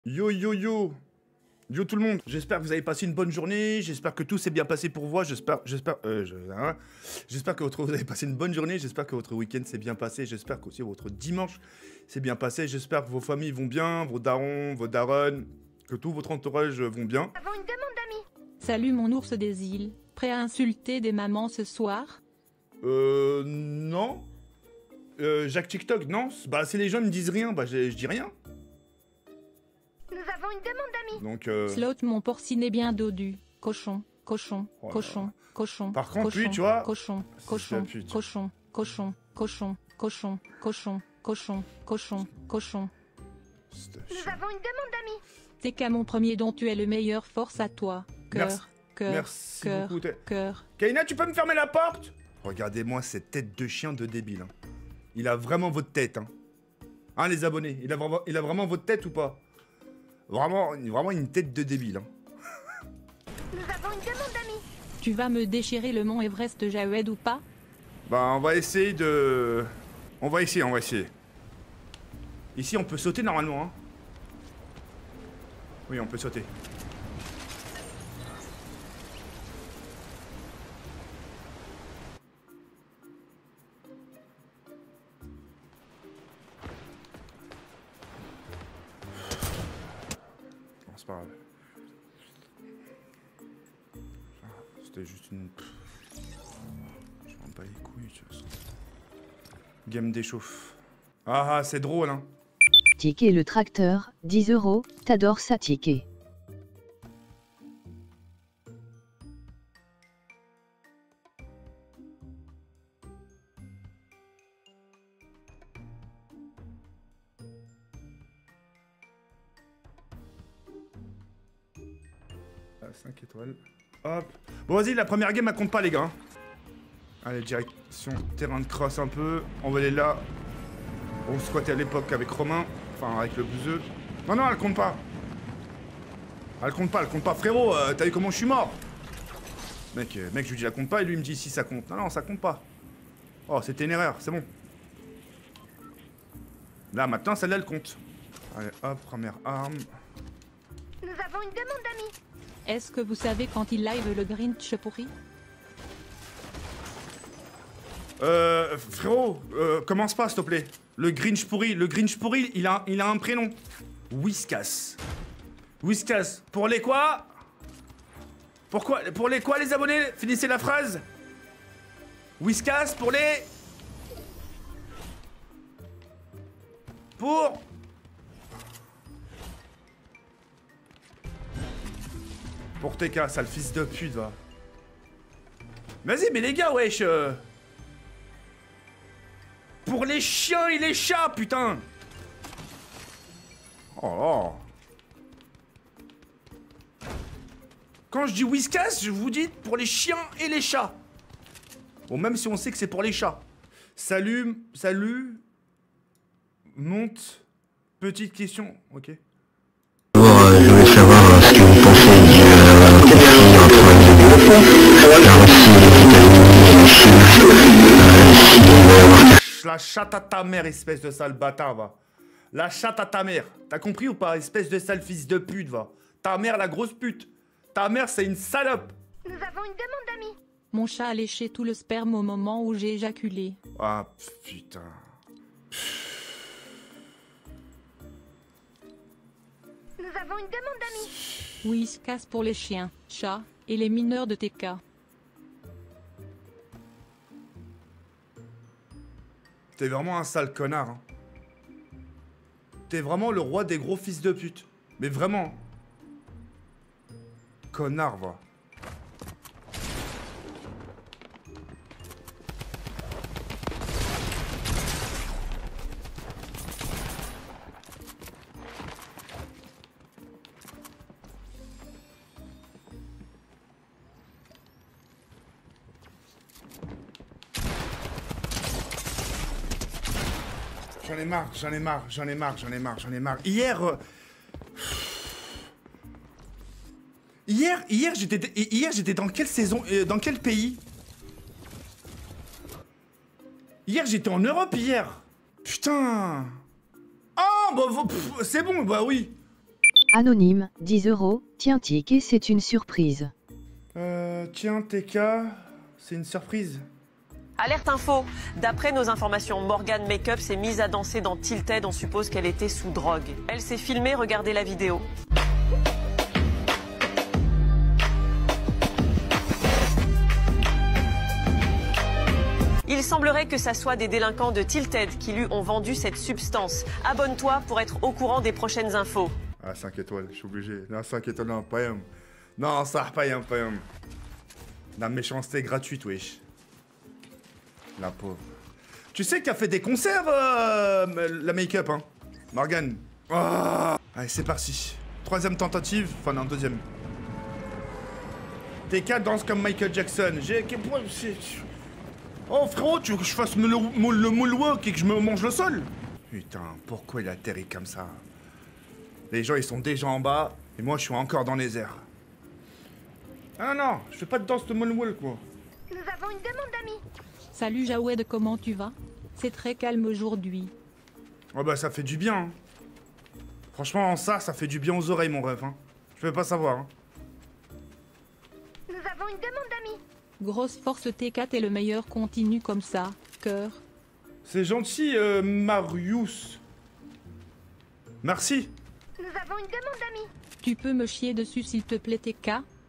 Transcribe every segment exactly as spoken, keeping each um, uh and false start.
Yo yo yo. Yo tout le monde, j'espère que vous avez passé une bonne journée, j'espère que tout s'est bien passé pour vous, j'espère, j'espère, euh, je, hein, j'espère que votre, vous avez passé une bonne journée, j'espère que votre week-end s'est bien passé, j'espère qu'aussi votre dimanche s'est bien passé, j'espère que vos familles vont bien, vos darons, vos darons, que tout votre entourage vont bien. Avons une demande d'amis. Salut mon ours des îles, prêt à insulter des mamans ce soir? Euh, non. Euh, Jacques TikTok, non. Bah si les gens me disent rien, bah je, je dis rien. Nous avons une demande d'amis. Donc, euh... Slot mon porcinet bien dodu, cochon, cochon, Oh là cochon, là. cochon. Par contre, cochon, lui, tu vois, Cochon, c'est cochon, la pute. cochon, cochon, cochon, cochon, cochon, cochon, cochon, cochon. Nous avons une demande d'amis. C'est qu'à mon premier don tu es le meilleur, force à toi. Merci. Cœur, cœur, Merci cœur, beaucoup. t'es- cœur. Kaina, tu peux me fermer la porte? Regardez-moi cette tête de chien de débile. hein. Il a vraiment votre tête. Hein, hein les abonnés, il a, vraiment, il a vraiment votre tête ou pas? Vraiment, vraiment une tête de débile. Hein. Nous avons une demande d'amis. Tu vas me déchirer le mont Everest Jaoued ou pas? Bah, on va essayer de... On va essayer, on va essayer. Ici, on peut sauter normalement. Hein. Oui, on peut sauter. Bon, c'est pas grave. Ah, c'était juste une... Je m'en bats les couilles, de toute façon. Game d'échauffe. Ah, ah, c'est drôle, hein. Ticket le tracteur, dix euros, t'adores ça ticket. Ah, cinq étoiles. Hop. Bon, vas-y, la première game, elle compte pas, les gars. Allez, direction terrain de cross un peu. On va aller là. On squattait à l'époque avec Romain. Enfin, avec le bouseux. Non, non, elle compte pas. Elle compte pas, elle compte pas. Frérot, euh, t'as vu comment je suis mort? Mec, euh, mec, je lui dis, la compte pas. Et lui, il me dit, si, ça compte. Non, non, ça compte pas. Oh, c'était une erreur, c'est bon. Là, maintenant, celle-là, elle compte. Allez, hop, première arme. Nous avons une demande d'amis. Est-ce que vous savez quand il live le Grinch pourri? Euh, frérot, euh, commence pas, s'il te plaît. Le Grinch pourri, le Grinch pourri, il a, il a un prénom. Whiskas. Whiskas. Pour les quoi? Pourquoi? Pour les quoi, les abonnés? Finissez la phrase. Whiskas pour les... Pour... Pour T K, sale fils de pute, va. Vas-y, mais les gars, wesh. euh, Pour les chiens et les chats, putain. Oh là. Quand je dis Whiskas, je vous dis pour les chiens et les chats. Bon, même si on sait que c'est pour les chats. Salut, salut. Monte. Petite question, ok. D'abord, euh, je voulais savoir euh, ce que vous pensez du euh, conflit entre la Russie, les États-Unis et la Chine. Euh, s'il va y avoir quelque La chatte à ta mère, espèce de sale bâtard, va. La chatte à ta mère. T'as compris ou pas, espèce de sale fils de pute, va. Ta mère, la grosse pute. Ta mère, c'est une salope. Nous avons une demande d'amis. Mon chat a léché tout le sperme au moment où j'ai éjaculé. Ah, putain. Nous avons une demande d'amis. Whiskas pour les chiens, chats et les mineurs de T K. T'es vraiment un sale connard. Hein. T'es vraiment le roi des gros fils de pute. Mais vraiment. Connard, va. J'en ai marre, j'en ai marre, j'en ai marre, j'en ai marre, j'en ai marre. Hier... euh, Hier, hier j'étais hier, j'étais dans quelle saison, euh, dans quel pays? Hier, j'étais en Europe, hier. Putain. Ah, bah, c'est bon, bah oui. Anonyme, dix euros. Tiens, Tic, et c'est une surprise. Euh, tiens, T K, c'est une surprise. Alerte info. D'après nos informations, Morgan Makeup s'est mise à danser dans Tilted. On suppose qu'elle était sous drogue. Elle s'est filmée, regardez la vidéo. Il semblerait que ça soit des délinquants de Tilted qui lui ont vendu cette substance. Abonne-toi pour être au courant des prochaines infos. Ah, cinq étoiles, je suis obligé. Non, cinq étoiles, non, pas un. Non, ça pas un, pas un. La méchanceté gratuite, wesh. La pauvre. Tu sais qu'elle fait des concerts, euh, la make-up, hein, Morgan. Oh. Allez, c'est parti. Troisième tentative, enfin non, deuxième. T K danse comme Michael Jackson. J'ai... Oh frérot, tu veux que je fasse le, le, le moonwalk et que je me mange le sol? Putain, pourquoi il atterrit comme ça? Les gens, ils sont déjà en bas, et moi, je suis encore dans les airs. Ah non, non, je fais pas de danse de moonwalk, moi. Nous avons une demande d'amis. Salut Jawed, comment tu vas? C'est très calme aujourd'hui. Oh bah, ça fait du bien, hein. Franchement, ça, ça fait du bien aux oreilles, mon ref, hein. Je peux pas savoir, hein. Nous avons une demande d'amis. Grosse force T K, t'es le meilleur, continue comme ça. Cœur. C'est gentil, euh, Marius. Merci. Nous avons une demande d'amis. Tu peux me chier dessus s'il te plaît T K?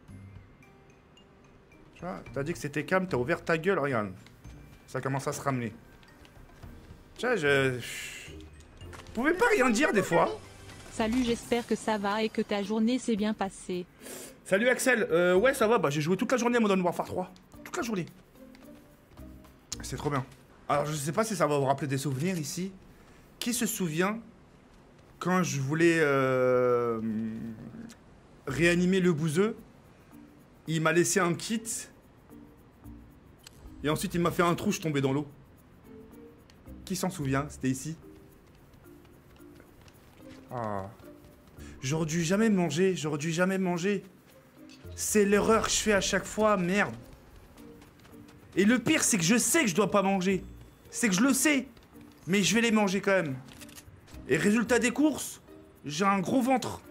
Tu vois, t'as dit que c'était calme, t'as ouvert ta gueule, regarde. Ça commence à se ramener. Tu vois, je... Vous pouvez pas rien dire des fois? Salut, j'espère que ça va et que ta journée s'est bien passée. Salut Axel, euh, ouais ça va, bah j'ai joué toute la journée à Modern Warfare trois. Toute la journée. C'est trop bien. Alors je sais pas si ça va vous rappeler des souvenirs ici. Qui se souvient quand je voulais euh, réanimer le bouseux, il m'a laissé un kit et ensuite il m'a fait un trou, je tombais dans l'eau. Qui s'en souvient? C'était ici. Ah. J'aurais dû jamais manger, j'aurais dû jamais manger. C'est l'erreur que je fais à chaque fois, merde. Et le pire, c'est que je sais que je dois pas manger. C'est que je le sais. Mais je vais les manger quand même. Et résultat des courses, j'ai un gros ventre.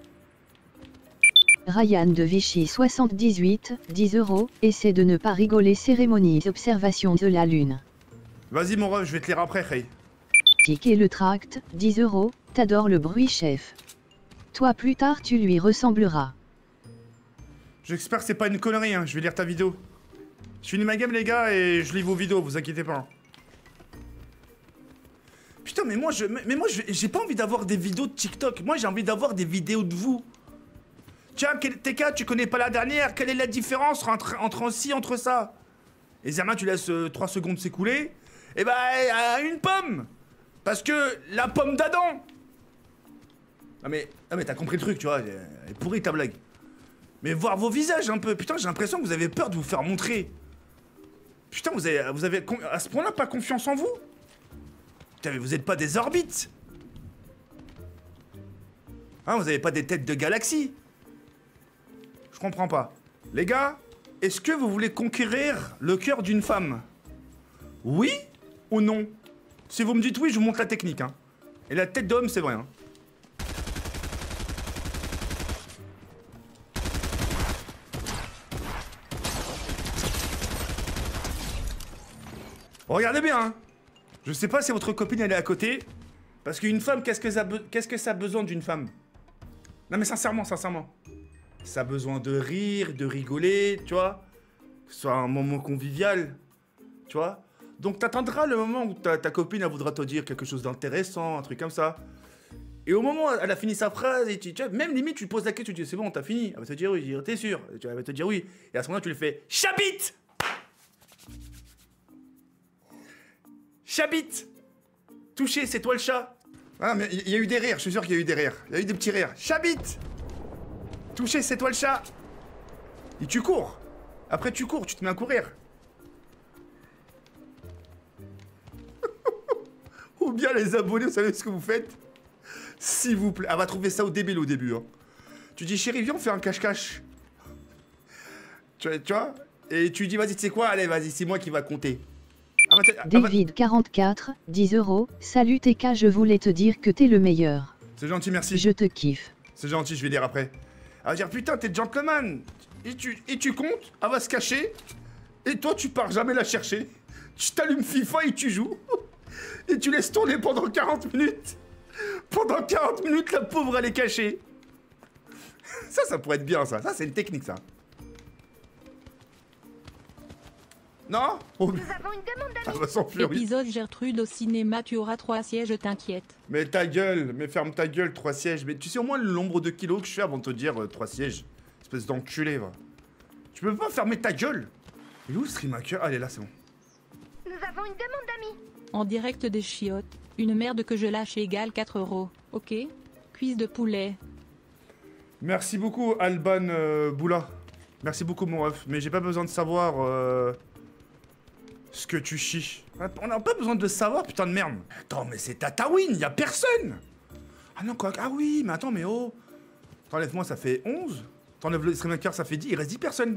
Ryan de Vichy soixante-dix-huit, dix euros. Essaie de ne pas rigoler. Cérémonie observation de la lune. Vas-y mon ref, je vais te lire après, Ray. Ticket le tract, dix euros. T'adores le bruit, chef. Toi plus tard tu lui ressembleras. J'espère que c'est pas une connerie, hein. Je vais lire ta vidéo. Je finis ma game les gars et je lis vos vidéos, vous inquiétez pas. Putain mais moi je mais moi j'ai pas envie d'avoir des vidéos de TikTok. Moi j'ai envie d'avoir des vidéos de vous. Tiens, T K, tu connais pas la dernière? Quelle est la différence entre, entre un ci, entre ça? Et Zermain, tu laisses euh, trois secondes s'écouler. Et bah, euh, une pomme. Parce que la pomme d'Adam. Non mais, non mais t'as compris le truc, tu vois. Elle est pourrie ta blague. Mais voir vos visages un peu. Putain, j'ai l'impression que vous avez peur de vous faire montrer. Putain, vous avez, vous avez à ce point-là pas confiance en vous? Putain, mais vous êtes pas des orbites. Hein, vous avez pas des têtes de galaxie. Je comprends pas. Les gars, est-ce que vous voulez conquérir le cœur d'une femme? Oui ou non? Si vous me dites oui, je vous montre la technique, hein. Et la tête d'homme, c'est vrai, hein. Regardez bien, hein. Je sais pas si votre copine elle est à côté. Parce qu'une femme, qu'est-ce que ça, qu'est-ce que ça a besoin d'une femme? Non mais sincèrement, sincèrement. Ça a besoin de rire, de rigoler, tu vois. Que ce soit un moment convivial, tu vois. Donc t'attendras le moment où ta, ta copine elle voudra te dire quelque chose d'intéressant, un truc comme ça. Et au moment où elle a fini sa phrase, et tu, tu vois, même limite tu poses la question, tu dis c'est bon, t'as fini. Elle va te dire oui, t'es sûr. Elle va te dire oui. Et à ce moment-là tu lui fais Chabit. Chabit. Touché, c'est toi le chat. Ah mais il y, y a eu des rires, je suis sûr qu'il y a eu des rires. Il y a eu des petits rires. Chabit. Touché, c'est toi le chat. Et tu cours. Après tu cours, tu te mets à courir. Ou bien les abonnés, vous savez ce que vous faites? S'il vous plaît. Elle va trouver ça au débile au début. Hein. Tu dis chérie, viens on fait un cache-cache. Tu, tu vois? Et tu dis vas-y, tu sais quoi? Allez, vas-y, c'est moi qui va compter. Arrête, David quarante-quatre, dix euros. Salut T K, je voulais te dire que t'es le meilleur. C'est gentil, merci. Je te kiffe. C'est gentil, je vais lire après. Elle va dire, putain, t'es gentleman. Et tu, et tu comptes, elle va se cacher. Et toi, tu pars jamais la chercher. Tu t'allumes FIFA et tu joues. Et tu laisses tourner pendant quarante minutes. Pendant quarante minutes, la pauvre, elle est cachée. Ça, ça pourrait être bien, ça. Ça, c'est une technique, ça. Non? Oh, Nous avons une demande elle d'amis. va s'enfuir, oui. Épisode Gertrude au cinéma, tu auras trois sièges, t'inquiète. Mais ta gueule, mais ferme ta gueule, trois sièges. Mais tu sais au moins le nombre de kilos que je fais avant de te dire euh, trois sièges. Espèce d'enculé, va. Tu peux pas fermer ta gueule? Il est où Streamaker? Ah, elle est là, c'est bon. Nous avons une demande d'amis. En direct des chiottes, une merde que je lâche égale quatre euros. Ok? Cuisse de poulet. Merci beaucoup, Alban euh, Boula. Merci beaucoup, mon ref. Mais j'ai pas besoin de savoir euh, ce que tu chies. On n'a pas besoin de savoir, putain de merde. Attends, mais c'est Tatawin, y a personne. Ah non, quoi? Ah oui, mais attends, mais oh. T'enlèves-moi, ça fait onze. T'enlèves le Streamaker, ça fait dix. Il reste dix personnes.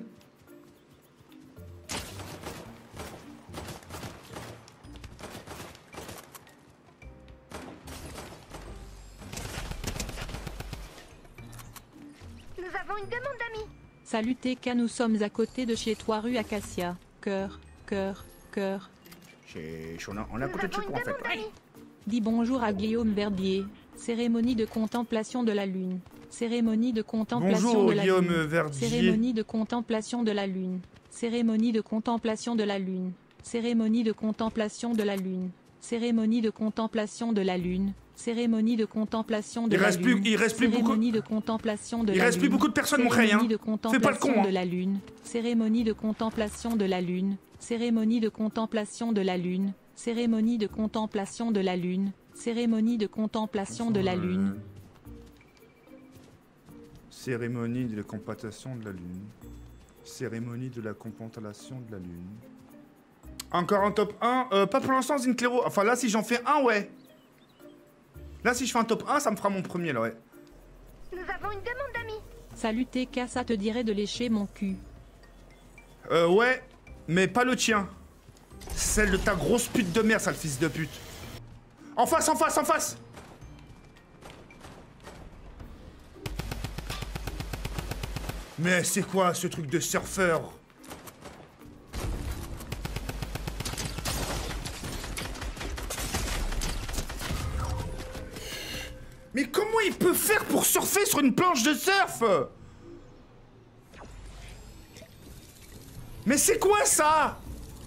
Nous avons une demande d'amis. Salut T K, nous sommes à côté de chez toi, rue Acacia. Cœur, cœur, cœur. Chez... On a, on a Nous côté de avons chez une toi, en fait. demande d'amis. Dis bonjour à Guillaume Verdier. Cérémonie de contemplation de la lune. Cérémonie de contemplation Bonjour, de la Guillaume lune. Verdier. Cérémonie de contemplation de la lune. Cérémonie de contemplation de la lune. Cérémonie de contemplation de la lune. Cérémonie de contemplation de la lune. Cérémonie de contemplation de Il la reste plus- lune. il reste plus beaucoup- Cérémonie de contemplation de Il la reste plus lune. beaucoup de personnes, mon crayon, Cérémonie hein. de Fais pas le con, contemplation hein. de la lune. Cérémonie de contemplation de la lune. Cérémonie de contemplation de la lune. Cérémonie de contemplation de la lune. Cérémonie de contemplation de la lune. Cérémonie de la contemplation de la lune. Cérémonie de la contemplation de la lune. Encore un top un. Euh, pas pour l'instant, Zinclero. Enfin, là, si j'en fais un, ouais. Là, si je fais un top un, ça me fera mon premier, là, ouais. Nous avons une demande d'amis. Salut T K, ça te dirait de lécher mon cul. Euh, ouais. Mais pas le tien. Celle de ta grosse pute de merde, sale fils de pute. En face, en face, en face. Mais c'est quoi ce truc de surfeur? Mais comment il peut faire pour surfer sur une planche de surf? Mais c'est quoi ça?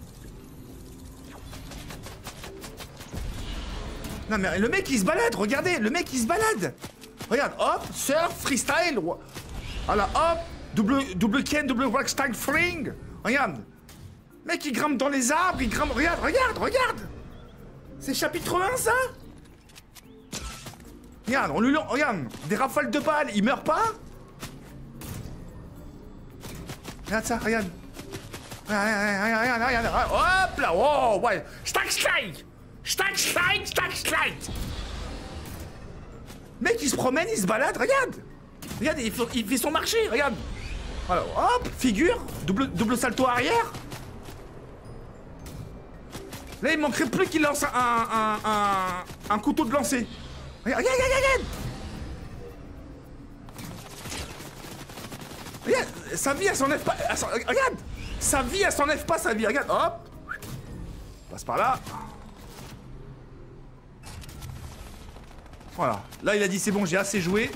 Non mais le mec il se balade, regardez, le mec il se balade. Regarde, hop, surf, freestyle. Voilà, hop, double, double Ken, double Rockstein Fling. Regarde. Mec il grimpe dans les arbres, il grimpe, regarde, regarde, regarde. C'est chapitre un ça? Regarde, on lui lance, regarde, des rafales de balles, il meurt pas? Regarde ça, regarde. Regarde, regarde, regarde, regarde, regarde. Hop là, oh, ouais. Stack slide. Stack slide, stack slide. Mec, il se promène, il se balade, regarde. Regarde, il fait, il fait son marché, regarde. Voilà, hop, figure, double, double salto arrière. Là, il manquerait plus qu'il lance un, un, un, un couteau de lancer. Regarde, regarde, regarde, regarde. Regarde, sa vie, elle s'enlève pas. Elle s'en- regarde, sa vie, elle s'enlève pas, sa vie. Regarde, hop. Passe par là. Voilà. Là, il a dit, c'est bon, j'ai assez joué.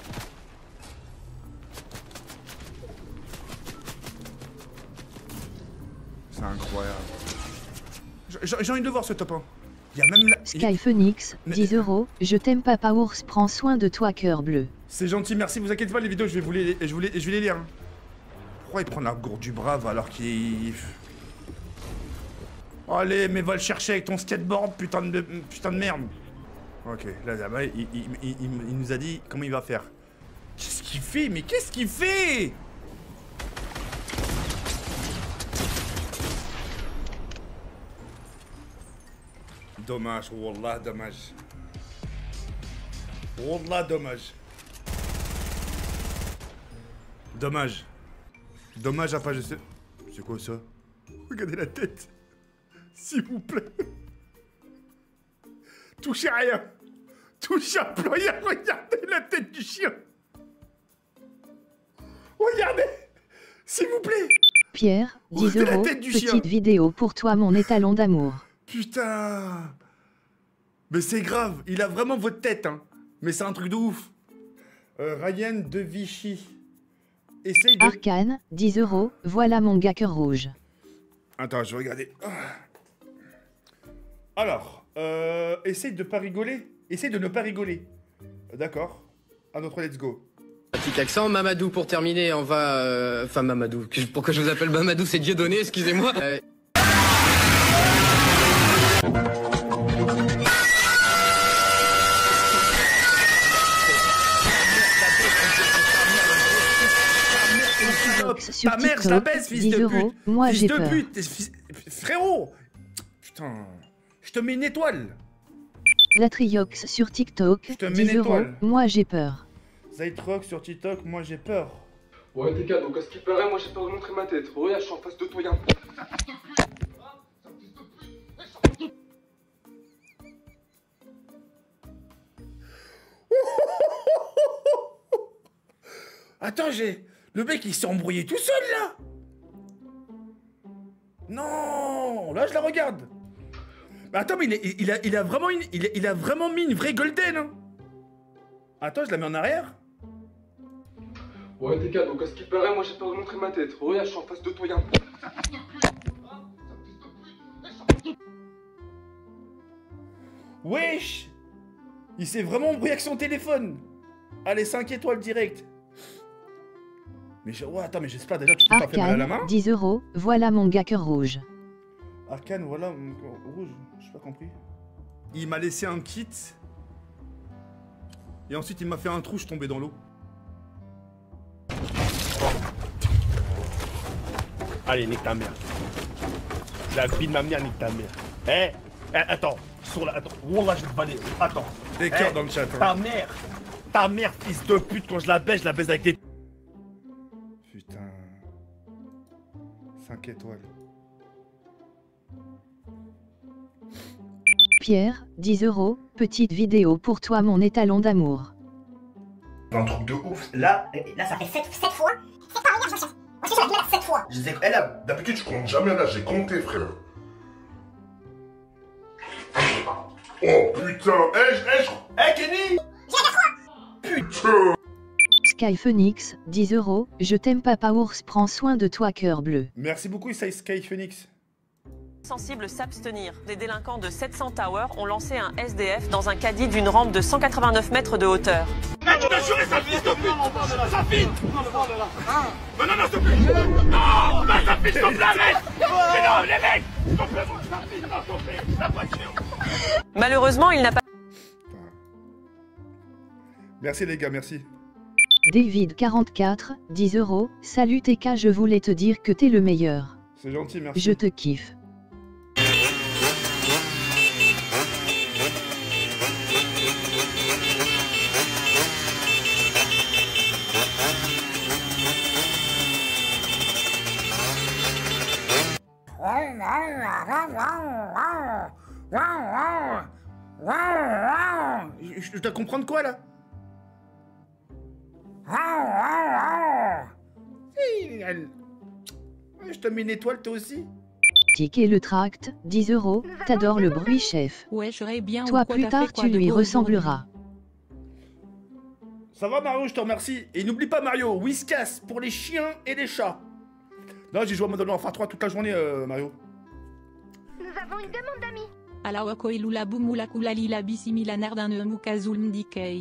C'est incroyable. J'ai j'ai envie de le voir, ce top un. Il y a même la... Sky Phoenix, Mais- dix euros. Je t'aime papa ours, prends soin de toi cœur bleu. C'est gentil, merci. Vous inquiétez pas, les vidéos, je vais vous les, je vous les, je vais les lire. hein. Pourquoi il prend la gourde du brave alors qu'il... Allez, mais va le chercher avec ton skateboard, putain de, putain de merde. Ok, là, là il, il, il, il- il nous a dit comment il va faire. Qu'est-ce qu'il fait? Mais qu'est-ce qu'il fait? Dommage, wallah, dommage. Wallah, dommage. Dommage. Dommage à pas je sais. C'est quoi ça? Regardez la tête. S'il vous plaît. Touchez à rien. Touchez à plus rien. Regardez la tête du chien. Regardez. S'il vous plaît. Pierre, dix Regardez la euros, tête du petite chien. vidéo pour toi mon étalon d'amour. Putain. Mais c'est grave. Il a vraiment votre tête, hein. Mais c'est un truc de ouf. Euh, Ryan de Vichy. Essaye de... Arcane, dix euros, voilà mon gars cœur rouge. Attends, je vais regarder. Alors, euh, essaye de pas rigoler. Essaye de ne pas rigoler. D'accord. À notre let's go. Petit accent, Mamadou pour terminer, on va... euh, Enfin Mamadou, que- pourquoi je vous appelle Mamadou, c'est Dieudonné, excusez-moi. Euh, Sur Ta mère, je TikTok, la baisse, fils dix de euros, pute. moi Fils j'ai de peur. pute. t'es fils- Frérot. Putain. Je te mets une étoile. Latriox sur TikTok, te mets une dix euros, étoile. moi j'ai peur. Zaitrock sur TikTok, moi j'ai peur. Ouais, t'es gars, donc à ce qui paraît, moi j'ai peur de montrer ma tête. Regarde, je suis en face de toi, y'a un... Attends, j'ai... Le mec, il s'est embrouillé tout seul, là. Non. Là, je la regarde. Mais attends, mais il, est- il a, il a vraiment une... Il a, il a vraiment mis une vraie golden, hein. Attends, je la mets en arrière. Ouais, t'es gars, donc à ce qui paraît, moi j'ai peur de montrer ma tête. Regarde, je suis en face de toi, y'a un... Wesh. Il s'est vraiment embrouillé avec son téléphone. Allez, cinq étoiles direct. Mais je... ouais, attends, mais j'espère déjà que tu t'es pas fait mal à la main. Arcane, dix euros, voilà mon gars cœur rouge. Arcane, voilà, mon cœur rouge, j'ai pas compris. Il m'a laissé un kit. Et ensuite, il m'a fait un trou, je suis tombé dans l'eau. Allez, nique ta mère. La vie de ma mère, nique ta mère. Eh, eh attends, sur la... Attends, Wallah, je vais te balayer. Attends. Des cœurs Eh, dans le chat. Hein. Ta mère, ta mère, fils de pute, quand je la baise, je la baise avec des... Putain. cinq étoiles. Pierre, dix euros, petite vidéo pour toi mon étalon d'amour. Un truc de ouf. Là, là ça fait sept fois. sept fois, regarde, je sais. Moi, je suis sur la sept fois. Je disais, elle a, d'habitude, je compte jamais, là, j'ai compté, frère. Oh putain, eh, eh, je. Eh, Kenny! Putain! Sky Phoenix, dix euros, je t'aime papa ours, prends soin de toi cœur bleu. Merci beaucoup, Sky Sky Phoenix. Sensibles s'abstenir. Des délinquants de sept cents Tower ont lancé un S D F dans un caddie d'une rampe de cent quatre-vingt-neuf mètres de hauteur. Eh, tu t'as juré, sa fille, s'il te plaît. Sa fille. Non, non, non, s'il te plaît. Non, non, sa fille, s'il te plaît, arrête. Mais non, les mecs, s'il te plaît, sa fille, non, s'il te plaît, la voiture. Malheureusement, il n'a pas... Merci les gars, merci. David quarante-quatre, dix euros, salut T K, je voulais te dire que t'es le meilleur. C'est gentil, merci. Je te kiffe. Je, je dois comprendre quoi là? Je te mets une étoile toi aussi. Ticket le tract, dix euros, t'adores le bruit chef. Ouais, je serais bien. Toi ou quoi, plus t'as tard fait quoi tu de lui beau ressembleras. Ça va Mario, je te remercie. Et n'oublie pas Mario, Whiskas pour les chiens et les chats. Non, j'ai joué à Modern Warfare trois toute la journée euh, Mario. Nous avons une demande d'amis. Ala wako ilula bumula kulali la bisimilaner d'un mukazul mdikei.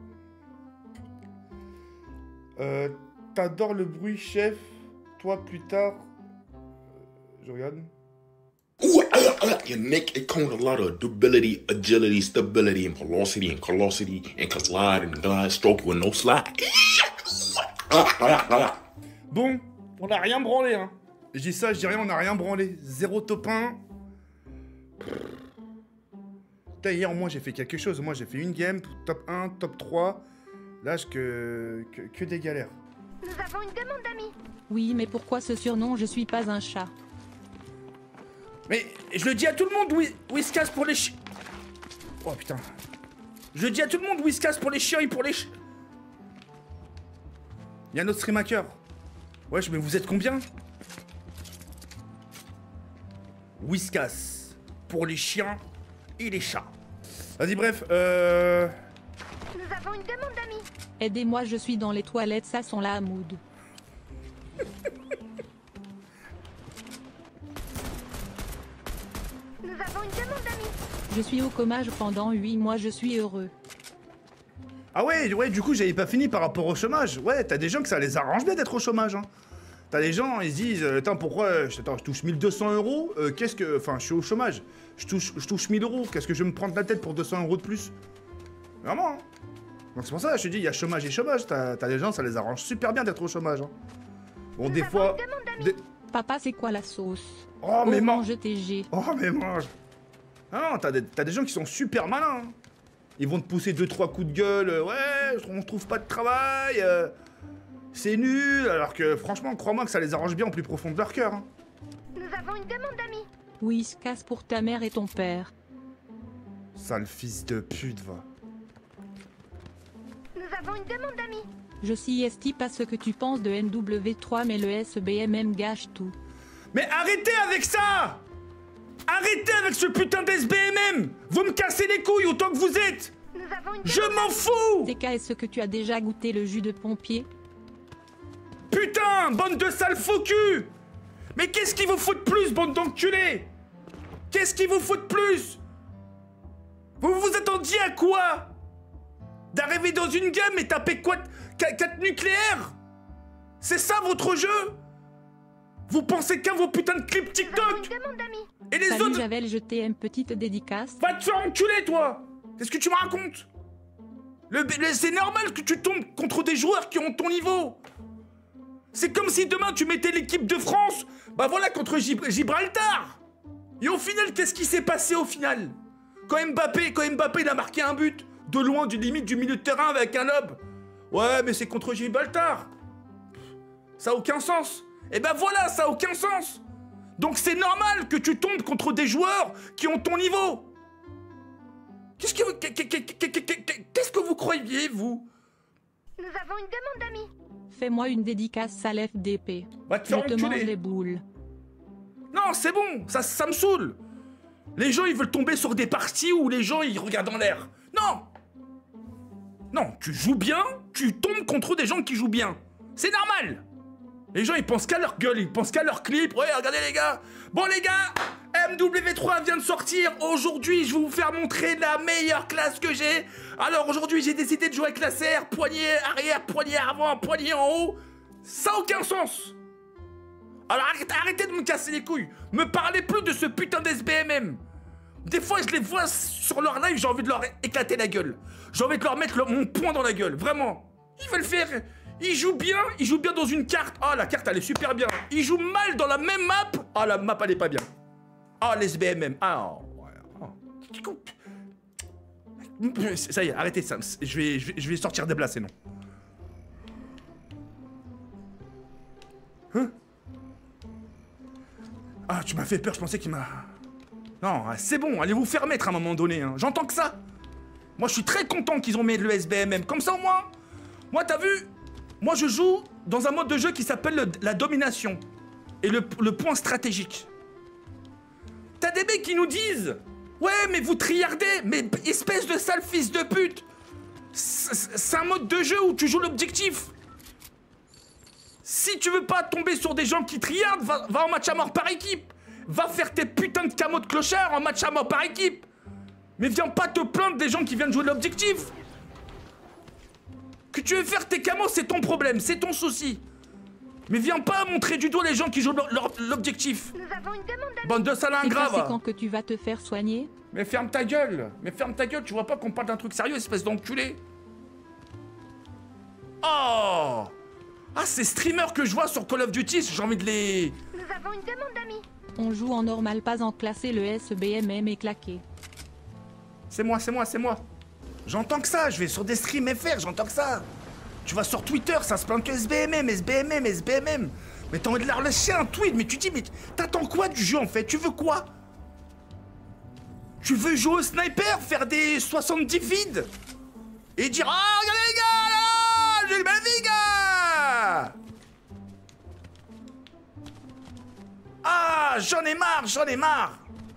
Euh, T'adores le bruit chef. Toi plus tard. Je regarde. Ooh, I, I, your neck, it comes with a lot of durability, agility, stability, and velocity, and velocity, and collide, and glide, stroke with no slide. Bon, on n'a rien branlé, hein. Je dis ça, je dis rien, on n'a rien branlé. Zéro top un. Putain, hier, moi, j'ai fait quelque chose. Moi, j'ai fait une game, top un, top trois. Là, je que, que, que des galères. Nous avons une demande d'amis. Oui, mais pourquoi ce surnom? Je suis pas un chat. Mais je le dis à tout le monde, Whis- Whiskas pour les chiens. Oh putain. Je le dis à tout le monde, Whiskas pour les chiens et pour les chiens. Il y a notre stream hacker. Wesh, mais vous êtes combien? Whiskas. Pour les chiens et les chats. Vas-y, bref, euh... Nous avons une demande d'amis. Aidez-moi, je suis dans les toilettes, ça sent la Hamoud. Nous avons une demande d'amis. Je suis au chômage pendant huit mois, je suis heureux. Ah ouais, ouais, du coup, j'avais pas fini par rapport au chômage. Ouais, t'as des gens que ça les arrange bien d'être au chômage, hein. T'as des gens, ils se disent, euh, attends, pourquoi je, attends, je touche mille deux cents euros euh, Qu'est-ce que... Enfin, je suis au chômage. Je touche, je touche mille euros. Qu'est-ce que je vais me prendre la tête pour deux cents euros de plus? Vraiment, hein. Donc c'est pour ça que je te dis, il y a chômage et chômage. T'as des gens, ça les arrange super bien d'être au chômage, hein. Bon, des fois... Des... Papa, c'est quoi la sauce? Oh, mais mange mange T G. Oh, mais mange. Ah non, t'as des, t'as des gens qui sont super malins, hein. Ils vont te pousser deux trois coups de gueule. Euh, ouais, on trouve pas de travail. Euh, c'est nul. Alors que franchement, crois-moi que ça les arrange bien au plus profond de leur cœur, hein. Nous avons une demande d'amis. Oui, se casse pour ta mère et ton père. Sale fils de pute, va. Nous avons une demande d'amis. Je sais esti pas ce que tu penses de N W trois, mais le S B M M gâche tout. Mais arrêtez avec ça! Arrêtez avec ce putain d'S B M M! Vous me cassez les couilles autant que vous êtes! Nous avons une Je m'en fous! T K, est-ce que tu as déjà goûté le jus de pompier? Putain! Bande de sales faux cul! Mais qu'est-ce qu'il vous faut de plus, bande d'enculés? Qu'est-ce qu'il vous faut de plus? Vous vous attendiez à quoi? D'arriver dans une game et taper quoi? quatre nucléaires? C'est ça votre jeu? Vous pensez qu'à vos putains de clips TikTok? Et les Salut autres... Javel, je t'aime, petite dédicace. Va te faire enculer, toi! Qu'est-ce que tu me racontes? le, le, C'est normal que tu tombes contre des joueurs qui ont ton niveau. C'est comme si demain tu mettais l'équipe de France, bah voilà, contre Gib Gibraltar. Et au final, qu'est-ce qui s'est passé au final? Quand Mbappé, quand Mbappé il a marqué un but, de loin du limite du milieu de terrain avec un lob. Ouais, mais c'est contre Gibraltar. Ça a aucun sens. Et ben voilà, ça a aucun sens. Donc c'est normal que tu tombes contre des joueurs qui ont ton niveau. Qu'est-ce que, qu'est-ce que vous croyez, vous? Nous avons une demande d'amis. Fais-moi une dédicace à l'F D P. Va te Je faire te enculer. mange les boules. Non, c'est bon, ça, ça me saoule. Les gens, ils veulent tomber sur des parties où les gens, ils regardent en l'air. Non. Non, tu joues bien, tu tombes contre des gens qui jouent bien. C'est normal. Les gens, ils pensent qu'à leur gueule, ils pensent qu'à leur clip. Ouais, regardez les gars. Bon les gars, M W trois vient de sortir. Aujourd'hui, je vais vous faire montrer la meilleure classe que j'ai. Alors aujourd'hui, j'ai décidé de jouer avec la serre. Poignet arrière, poignet avant, poignet en haut. Ça n'a aucun sens. Alors arrêtez, arrêtez de me casser les couilles. Me parlez plus de ce putain d'S B M M. Des fois, je les vois sur leur live, j'ai envie de leur éclater la gueule. J'ai envie de leur mettre le, mon poing dans la gueule, vraiment. Ils veulent faire... Ils jouent bien, ils jouent bien dans une carte. Ah, la carte, elle est super bien. Ils jouent mal dans la même map. Ah, la map, elle est pas bien. Ah, les S B M M. Ah, ouais. Ça y est, arrêtez ça. Je vais, je vais, je vais sortir des blagues, non. Hein? Ah, tu m'as fait peur, je pensais qu'il m'a... Non, c'est bon, allez vous faire mettre à un moment donné. Hein. J'entends que ça. Moi, je suis très content qu'ils ont mis le S B M M. Comme ça, au moins... Moi, t'as vu? Moi, je joue dans un mode de jeu qui s'appelle la domination. Et le, le point stratégique. T'as des mecs qui nous disent... Ouais, mais vous triardez, mais espèce de sale fils de pute. C'est un mode de jeu où tu joues l'objectif. Si tu veux pas tomber sur des gens qui triardent, va, va en match à mort par équipe. Va faire tes putains de camos de clochards en match à mort par équipe. Mais viens pas te plaindre des gens qui viennent jouer l'objectif. Que tu veux faire tes camos, c'est ton problème, c'est ton souci. Mais viens pas montrer du doigt les gens qui jouent l'objectif. Nous avons une demande d'amis. Bande de salins C'est graves. quand que tu vas te faire soigner? Mais ferme ta gueule. Mais ferme ta gueule, tu vois pas qu'on parle d'un truc sérieux, espèce d'enculé. Oh. Ah, ces streamers que je vois sur Call of Duty, j'ai envie de les... Nous avons une demande d'amis. On joue en normal, pas en classé, le S B M M est claqué. C'est moi, c'est moi, c'est moi. J'entends que ça, je vais sur des streams F R, j'entends que ça. Tu vas sur Twitter, ça se plaint que S B M M, S B M M, S B M M. Mais t'as envie de leur lâcher un tweet, mais tu dis, mais t'attends quoi du jeu en fait? Tu veux quoi? Tu veux jouer au sniper, faire des soixante-dix vides? Et dire, ah, oh, regardez les gars, là, j'ai le vie, gars. là, j'en ai marre, j'en ai marre.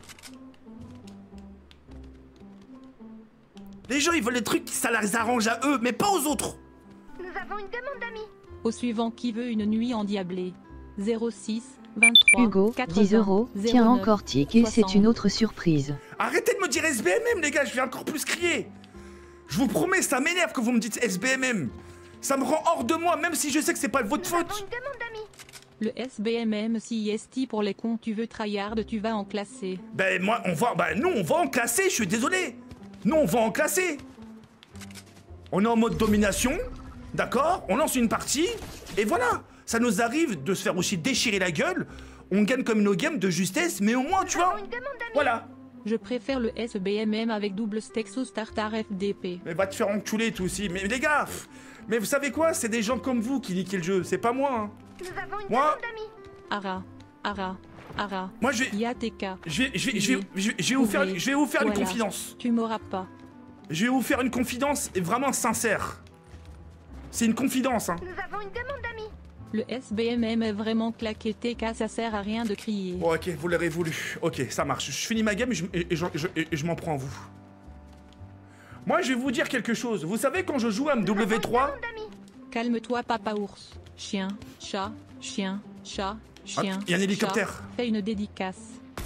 Les gens, ils veulent des trucs, ça les arrange à eux, mais pas aux autres. Nous avons une demande d'amis. Au suivant qui veut une nuit endiablée. zéro six vingt-trois Hugo, quatre-vingts dix euros. zéro Tiens neuf encore ticket, c'est soixante. une autre surprise. Arrêtez de me dire S B M M, les gars, je vais encore plus crier. Je vous promets, ça m'énerve que vous me dites S B M M. Ça me rend hors de moi, même si je sais que c'est pas de votre Nous avons faute. une demande d'amis. Le S B M M C I S T pour les cons, tu veux tryhard, tu vas en classer. Ben moi, on va, ben nous, on va en classer, je suis désolé. Nous, on va en classer. On est en mode domination, d'accord? On lance une partie, et voilà. Ça nous arrive de se faire aussi déchirer la gueule. On gagne comme nos games de justesse, mais au moins, tu vois, voilà. Je préfère le S B M M avec double stack sous starter F D P. Mais va te faire enculer, toi aussi. Mais les gars, pff, mais vous savez quoi? C'est des gens comme vous qui niquez le jeu, c'est pas moi, hein. Nous avons une Moi, demande d'amis. Ara, Ara, Ara. Moi, je vais... I A T K. Je vais, je vais, je vais, je vais, je vais vous faire, je vais vous faire une Voilà. confidence. Tu m'auras pas. Je vais vous faire une confidence et vraiment sincère. C'est une confidence, hein. Nous avons une demande d'amis. Le S B M M est vraiment claqué T K, ça sert à rien de crier. Bon, ok, vous l'aurez voulu. Ok, ça marche. Je finis ma game et je, et, et je, je- et je m'en prends à vous. Moi, je vais vous dire quelque chose. Vous savez, quand je joue à M W trois... Calme-toi, papa ours. Chien, chat, chien, chat, chien. Ah, y a un hélicoptère. chat. Fais une dédicace.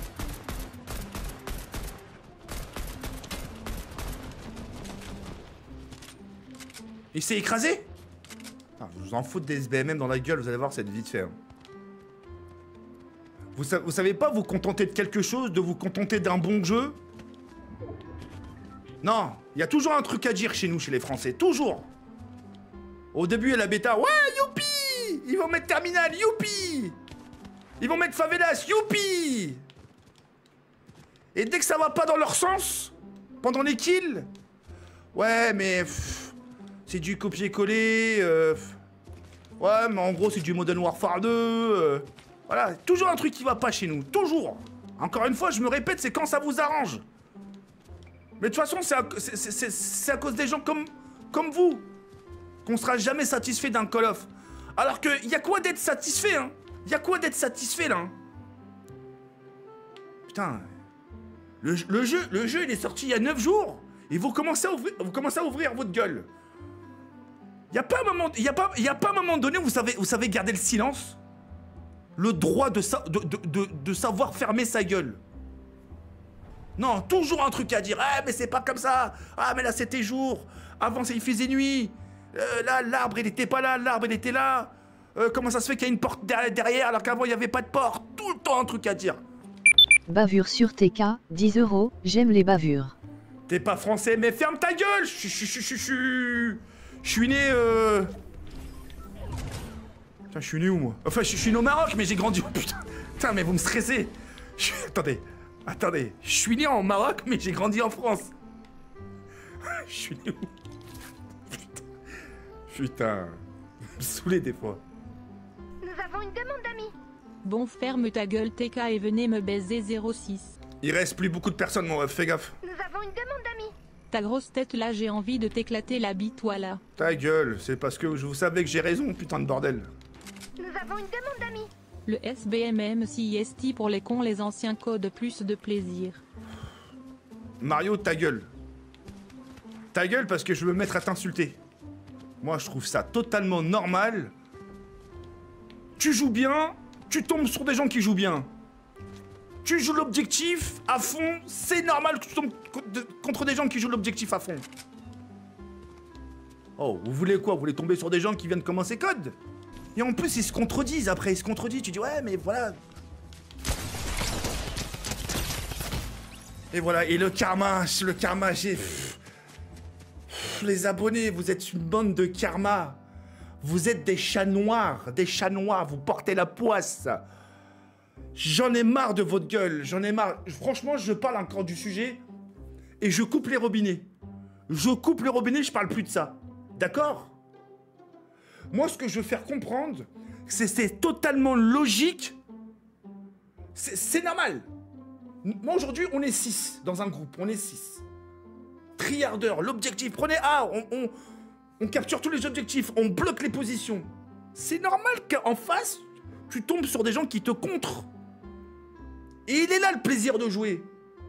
Il s'est écrasé? Ah, je vous en fous des S B M M dans la gueule, vous allez voir, c'est vite fait. hein. Vous, sa- vous savez pas vous contenter de quelque chose, de vous contenter d'un bon jeu? Non, il y a toujours un truc à dire chez nous, chez les Français, toujours. Au début, il y a la bêta, ouais, youpi! Ils vont mettre Terminal, youpi! Ils vont mettre Favelas, youpi! Et dès que ça va pas dans leur sens, pendant les kills, ouais, mais... pff, c'est du copier-coller, euh, pff, ouais, mais en gros, c'est du Modern Warfare deux, euh, voilà, toujours un truc qui va pas chez nous, toujours. Encore une fois, je me répète, c'est quand ça vous arrange. Mais de toute façon, c'est à, c'est- c'est- c'est- c'est à cause des gens comme, comme vous qu'on sera jamais satisfait d'un Call of. Alors que y a quoi d'être satisfait, hein? Y a quoi d'être satisfait là, hein? Putain, le, le jeu, le jeu, il est sorti il y a neuf jours et vous commencez à ouvrir, vous commencez à ouvrir votre gueule. Y a pas un moment, y a pas, y a pas un moment donné où vous savez, vous savez garder le silence, le droit de, sa, de, de, de, de savoir fermer sa gueule. Non, toujours un truc à dire. Ah, mais c'est pas comme ça. Ah, mais là, c'était jour. Avant, il faisait nuit. Euh, là, l'arbre, il était pas là. L'arbre, il était là. Euh, comment ça se fait qu'il y a une porte derrière, derrière alors qu'avant, il n'y avait pas de porte? Tout le temps, un truc à dire. Bavure sur T K, dix euros. J'aime les bavures. T'es pas français, mais ferme ta gueule. Je suis... Je suis... Je suis né... Euh... Putain, je suis né où, moi? Enfin, je suis né au Maroc, mais j'ai grandi... Oh, putain. Putain, mais vous me stressez. Je suis... Attendez. Attendez. Je suis né en Maroc, mais j'ai grandi en France. Je suis né où? Putain. Putain. Vous me saoulez des fois. Nous avons une demande d'amis. Bon, ferme ta gueule T K et venez me baiser zéro six. Il reste plus beaucoup de personnes, mon ref. Fais gaffe. Nous avons une demande d'amis. Ta grosse tête là, j'ai envie de t'éclater la bite, toi là. Ta gueule. C'est parce que vous savez que j'ai raison, putain de bordel. Nous avons une demande d'amis. Le S B M M C I S T pour les cons, les anciens codes, plus de plaisir. Mario, ta gueule. Ta gueule parce que je veux me mettre à t'insulter. Moi, je trouve ça totalement normal. Tu joues bien, tu tombes sur des gens qui jouent bien. Tu joues l'objectif à fond, c'est normal que tu tombes co- de- contre des gens qui jouent l'objectif à fond. Oh, vous voulez quoi? Vous voulez tomber sur des gens qui viennent commencer code? Et en plus, ils se contredisent après, ils se contredisent. Tu dis, ouais, mais voilà. Et voilà, et le karma, le karma, j'ai... Pff, les abonnés, vous êtes une bande de karma. Vous êtes des chats noirs, des chats noirs, vous portez la poisse. J'en ai marre de votre gueule, j'en ai marre. Franchement, je parle encore du sujet et je coupe les robinets. Je coupe les robinets, je parle plus de ça. D'accord? Moi, ce que je veux faire comprendre, c'est c'est totalement logique. C'est c'est normal. Moi, aujourd'hui, on est six dans un groupe, on est six. Triardeur, l'objectif, prenez A, on, on, on capture tous les objectifs, on bloque les positions. C'est normal qu'en face, tu tombes sur des gens qui te contrent. Et il est là le plaisir de jouer.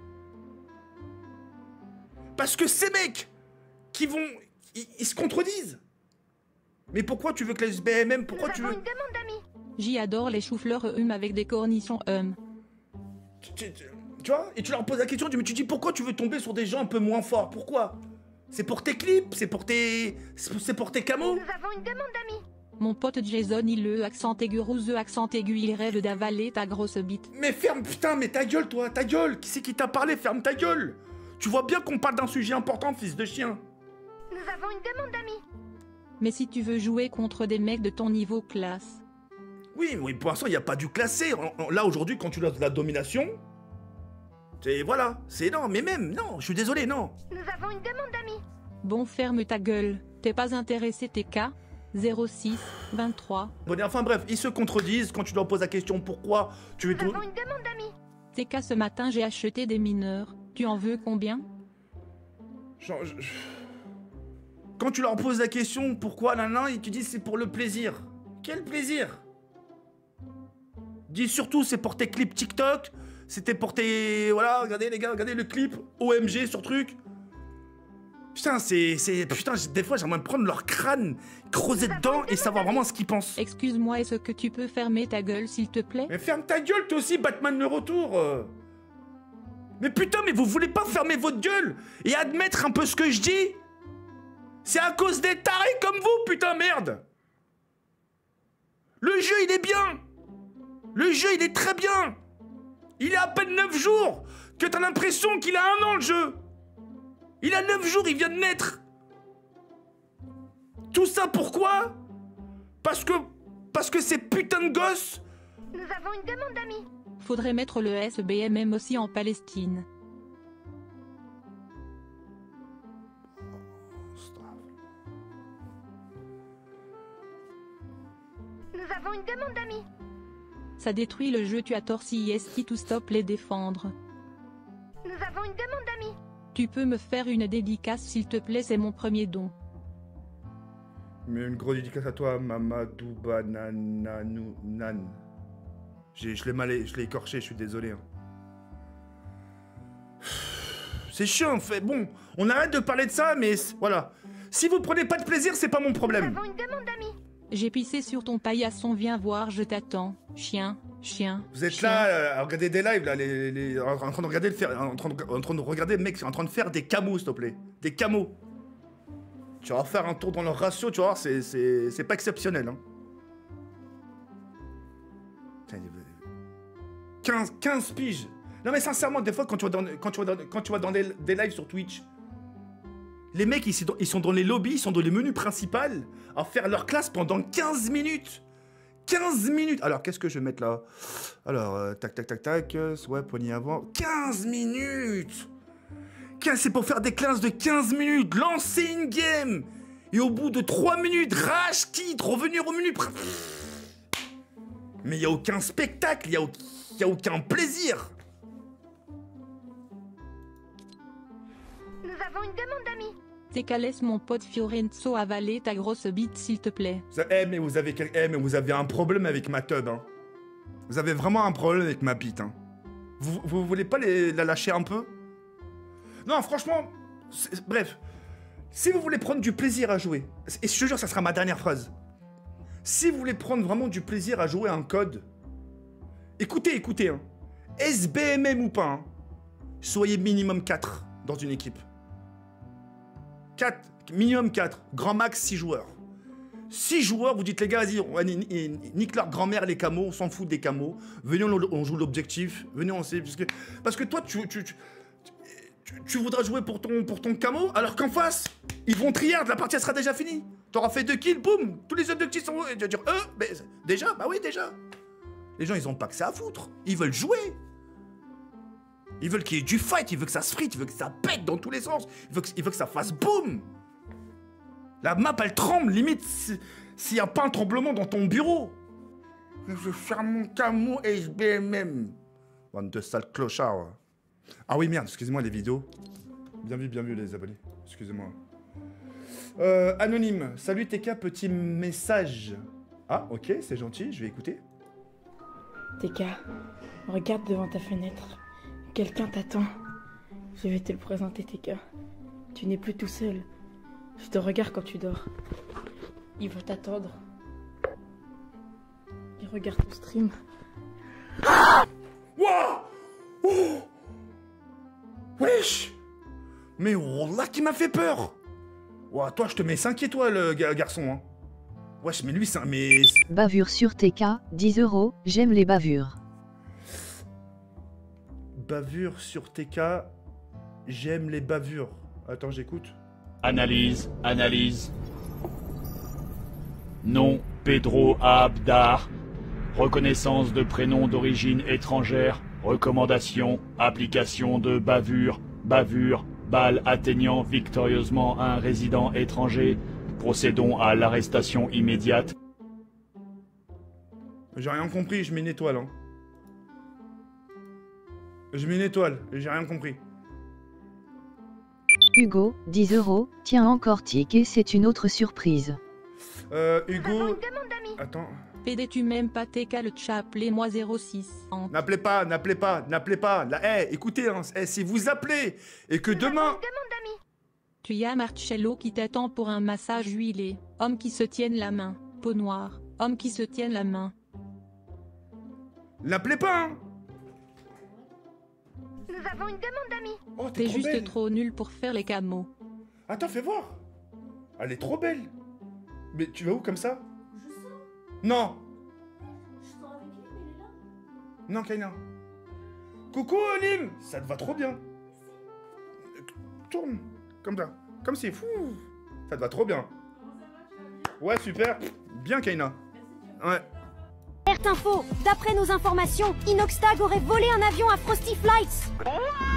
Parce que ces mecs qui vont... Ils, ils se contredisent. Mais pourquoi tu veux que les S B M M... Pourquoi tu veux... J'y adore les choux-fleurs hum avec des cornichons hum. Tu, tu, tu, tu vois? Et tu leur poses la question, mais tu dis pourquoi tu veux tomber sur des gens un peu moins forts? Pourquoi? C'est pour tes clips? C'est pour tes... C'est pour tes camos? Nous avons une demande d'amis. Mon pote Jason, il le accent aigu, rose accent aigu, il rêve d'avaler ta grosse bite. Mais ferme, putain, mais ta gueule, toi, ta gueule. Qui c'est qui t'a parlé? Ferme ta gueule. Tu vois bien qu'on parle d'un sujet important, fils de chien. Nous avons une demande d'amis. Mais si tu veux jouer contre des mecs de ton niveau classe. Oui, oui, pour l'instant, il n'y a pas du classé. Là, aujourd'hui, quand tu lances de la domination, c'est... Voilà, c'est non, mais même, non, je suis désolé, non. Nous avons une demande d'amis. Bon, ferme ta gueule. T'es pas intéressé, T K zéro six vingt-trois. Bon, enfin bref, ils se contredisent quand tu leur poses la question pourquoi tu veux tout... Nous avons une demande d'amis. T K, ce matin, j'ai acheté des mineurs. Tu en veux combien? Genre, je... Quand tu leur poses la question pourquoi, nan, nan, ils te disent c'est pour le plaisir. Quel plaisir? Dis surtout c'est pour tes clips TikTok, c'était pour tes... Voilà, regardez les gars, regardez le clip O M G sur truc. Putain, c'est... Putain, des fois j'aimerais prendre leur crâne, creuser dedans et savoir vraiment ce qu'ils pensent. Excuse-moi, est-ce que tu peux fermer ta gueule s'il te plaît? Mais ferme ta gueule toi aussi, Batman le retour. Mais putain, mais vous voulez pas fermer votre gueule et admettre un peu ce que je dis? C'est à cause des tarés comme vous, putain, merde. Le jeu, il est bien. Le jeu, il est très bien. Il est à peine neuf jours que t'as l'impression qu'il a un an, le jeu. Il a neuf jours, il vient de naître. Tout ça pourquoi? Parce que... Parce que ces putains de gosses... Nous avons une demande d'amis. Faudrait mettre le S B M M aussi en Palestine. Nous avons une demande d'amis. Ça détruit le jeu, tu as tort si est tout stop les défendre. Nous avons une demande d'amis. Tu peux me faire une dédicace s'il te plaît, c'est mon premier don. Mais une grosse dédicace à toi, Mamadou Banananou Nan. Je l'ai mal, je l'ai écorché, je suis désolé. Hein. C'est chiant, en fait. Bon, on arrête de parler de ça, mais voilà. Si vous prenez pas de plaisir, c'est pas mon problème. Nous avons une demande d'amis. J'ai pissé sur ton paillasson, viens voir, je t'attends. Chien, chien. Vous êtes chien. là euh, à regarder des lives, là, les, les, en train de regarder le faire, en train de, en train de regarder le mec en train de faire des camos, s'il te plaît. Des camos. Tu vas faire un tour dans leur ratio, tu vas voir, c'est pas exceptionnel. Hein. quinze, quinze piges. Non mais sincèrement, des fois, quand tu vas dans, quand tu vas dans, quand tu vas dans des, des lives sur Twitch, les mecs, ils, ils sont dans les lobbies, ils sont dans les menus principaux, à faire leur classe pendant quinze minutes. quinze minutes. Alors, qu'est-ce que je vais mettre là? Alors, euh, tac, tac, tac, tac, euh, ouais, poignée avant. quinze minutes. C'est pour faire des classes de quinze minutes, lancer une game. Et au bout de trois minutes, rage quitte, revenir au menu. Mais il n'y a aucun spectacle, il n'y a, a aucun plaisir. Nous avons une demande d'amis. T'es qu'à laisse mon pote Fiorenzo avaler ta grosse bite s'il te plaît. Eh mais vous avez eh, mais vous avez un problème avec ma tub, hein. Vous avez vraiment un problème avec ma bite, hein. Vous, vous voulez pas les, la lâcher un peu? Non, franchement, bref. Si vous voulez prendre du plaisir à jouer, et je te jure, ça sera ma dernière phrase. Si vous voulez prendre vraiment du plaisir à jouer à un code, écoutez, écoutez, hein. S B M M ou pas, hein, soyez minimum quatre dans une équipe. quatre, minimum quatre, grand max six joueurs. six joueurs, vous dites les gars, vas-y, on nique leur grand-mère les camos, on s'en fout des camos. Venez, on, on joue l'objectif. Venez, on sait. Parce que, parce que toi, tu, tu, tu, tu, tu voudras jouer pour ton, pour ton camo, alors qu'en face, ils vont triard, la partie elle sera déjà finie. T'auras fait deux kills, boum, tous les objectifs sont. Tu vas dire, euh, mais déjà, bah oui, déjà. Les gens, ils ont pas que ça à foutre. Ils veulent jouer. Ils veulent qu'il y ait du fight, ils veulent que ça se frite, ils veulent que ça pète dans tous les sens. Ils veulent que, ils veulent que ça fasse boum. La map, elle tremble, limite, s'il n'y a pas un tremblement dans ton bureau. Je vais faire mon camo S B M M. Bande de sales clochards. Ah oui, merde, excusez-moi les vidéos. Bien vu, bien vu les abonnés. Excusez-moi. Euh, anonyme. Salut T K, petit message. Ah, ok, c'est gentil, je vais écouter. T K, regarde devant ta fenêtre. Quelqu'un t'attend. Je vais te le présenter, T K. Tu n'es plus tout seul. Je te regarde quand tu dors. Il va t'attendre. Il regarde ton stream. Ah! Wouah! Oh! Wesh! Mais oh là qui m'a fait peur! Ouah, toi je te mets cinq étoiles, ga garçon. Hein. Wesh, mais lui c'est un... Mais... Bavure sur T K, dix euros, j'aime les bavures. Bavure sur T K, j'aime les bavures. Attends, j'écoute. Analyse, analyse. Nom, Pedro Abdar. Reconnaissance de prénom d'origine étrangère. Recommandation, application de bavure, bavure, balle atteignant victorieusement un résident étranger. Procédons à l'arrestation immédiate. J'ai rien compris, je mets une étoile. Hein. Je mets une étoile, j'ai rien compris. Hugo, dix euros, tiens encore ticket, c'est une autre surprise. Euh, Hugo... Attends... P D, tu m'aimes pas T K, le chat, appelez-moi zéro six. N'appelez pas, n'appelez pas, n'appelez pas. Là, hey, écoutez, hein, hey, si vous appelez et que demain... Tu y as Marcello qui t'attend pour un massage huilé. Homme qui se tienne la main. Peau noire. Homme qui se tienne la main. N'appelez pas, hein. Nous avons une demande d'amis. Oh, t'es juste belle. trop nul pour faire les camos. Attends, fais voir. Elle est trop belle. Mais tu vas où comme ça? Non. Non, Kaina. Coucou, Olim. Ça te va trop bien. Tourne. Comme ça. Comme si. Fou. Ça te va trop bien. Ouais, super. Bien, Kaina. Ouais. Alerte info. D'après nos informations, Inoxtag aurait volé un avion à Frosty Flights. Oh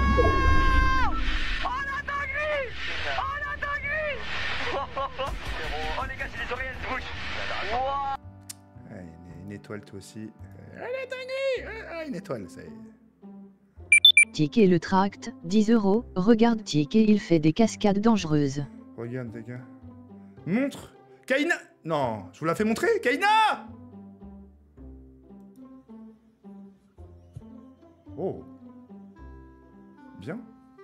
la dinguerie! Oh la dinguerie! Oh les gars, c'est les oreilles, elles se bougent. Ah, une, une étoile toi aussi. Allez, dinguerie! Ah, une étoile, ça y est. Ticket le tract, dix euros, regarde Ticket, il fait des cascades dangereuses. Regarde, les gars. Montre! Kaina! Non, je vous la fais montrer, Kaina! Oh. Bien.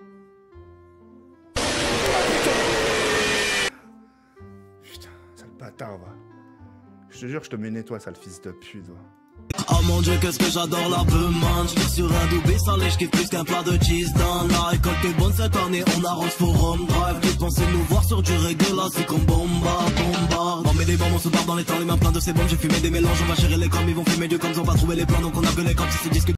Putain, sale bâtard, va. Je te jure, je te mets une étoile, sale fils de pute, va. Oh mon dieu, qu'est-ce que j'adore la man. J'tire sur un doublé salé, j'kiffe plus qu'un plat de cheese down. La récolte est bonne cette année, on arrose Forum Drive. Qui pensait nous voir sur du reggae, là c'est qu'on bombarde, bombarde. On met des bombes, on se barre dans les temps, les mains pleines de ces bombes. J'ai fumé des mélanges, on va gérer les coms, ils vont fumer du comme on va trouver les plans. Donc on a gueulé comme si c'est disque.